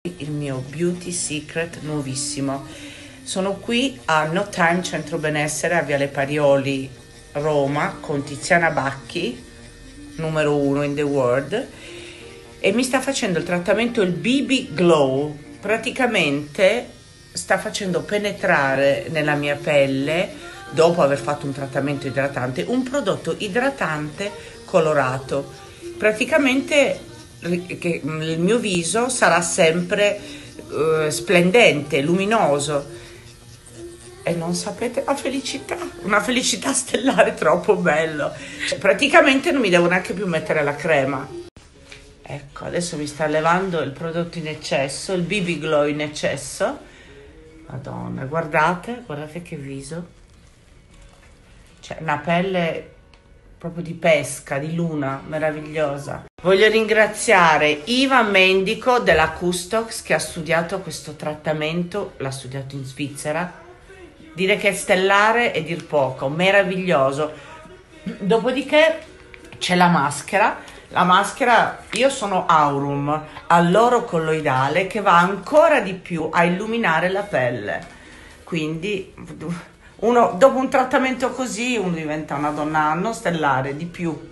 Il mio Beauty Secret nuovissimo. Sono qui a No Time Centro Benessere a Viale Parioli, Roma, con Tiziana Bacchi, numero 1 in the world, e mi sta facendo il trattamento, il BB Glow. Praticamente sta facendo penetrare nella mia pelle, dopo aver fatto un trattamento idratante, un prodotto idratante colorato. Praticamente che il mio viso sarà sempre splendente, luminoso, e non sapete la felicità, una felicità stellare, troppo bello. Cioè, praticamente non mi devo neanche più mettere la crema. Ecco, adesso mi sta levando il prodotto in eccesso, il BB Glow in eccesso. Madonna, guardate che viso, cioè una pelle proprio di pesca, di luna, meravigliosa. Voglio ringraziare Iva Mendico della Custox che ha studiato questo trattamento, l'ha studiato in Svizzera. Dire che è stellare è dir poco, meraviglioso. Dopodiché c'è la maschera, io sono Aurum all'oro colloidale, che va ancora di più a illuminare la pelle, quindi dopo un trattamento così uno diventa una donna non stellare di più.